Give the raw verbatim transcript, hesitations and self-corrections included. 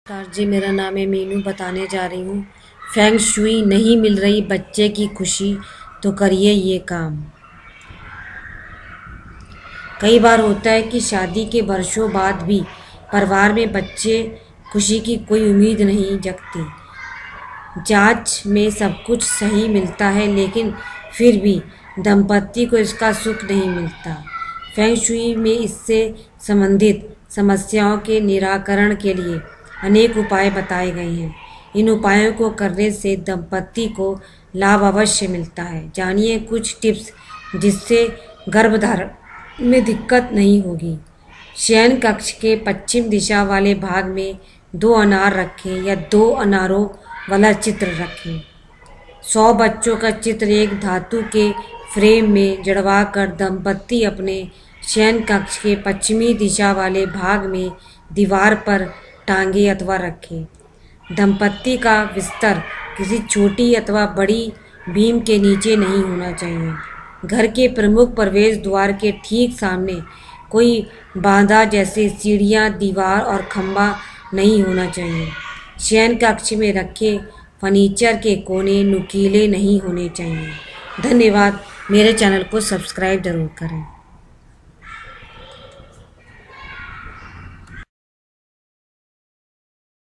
नमस्कार जी, मेरा नाम है मीनू। बताने जा रही हूँ फेंग शुई। नहीं मिल रही बच्चे की खुशी तो करिए ये काम। कई बार होता है कि शादी के वर्षों बाद भी परिवार में बच्चे खुशी की कोई उम्मीद नहीं जगती। जांच में सब कुछ सही मिलता है, लेकिन फिर भी दंपति को इसका सुख नहीं मिलता। फेंग शुई में इससे संबंधित समस्याओं के निराकरण के लिए अनेक उपाय बताए गए हैं। इन उपायों को करने से दंपति को लाभ अवश्य मिलता है। जानिए कुछ टिप्स जिससे गर्भधारण में दिक्कत नहीं होगी। शयन कक्ष के पश्चिम दिशा वाले भाग में दो अनार रखें या दो अनारों वाला चित्र रखें। सौ बच्चों का चित्र एक धातु के फ्रेम में जड़वा कर दंपति अपने शयन कक्ष के पश्चिमी दिशा वाले भाग में दीवार पर टांगे अथवा रखें। दंपति का बिस्तर किसी छोटी अथवा बड़ी बीम के नीचे नहीं होना चाहिए। घर के प्रमुख प्रवेश द्वार के ठीक सामने कोई बाधा जैसे सीढ़ियाँ, दीवार और खंभा नहीं होना चाहिए। शयन कक्ष में रखे फर्नीचर के कोने नुकीले नहीं होने चाहिए। धन्यवाद। मेरे चैनल को सब्सक्राइब जरूर करें।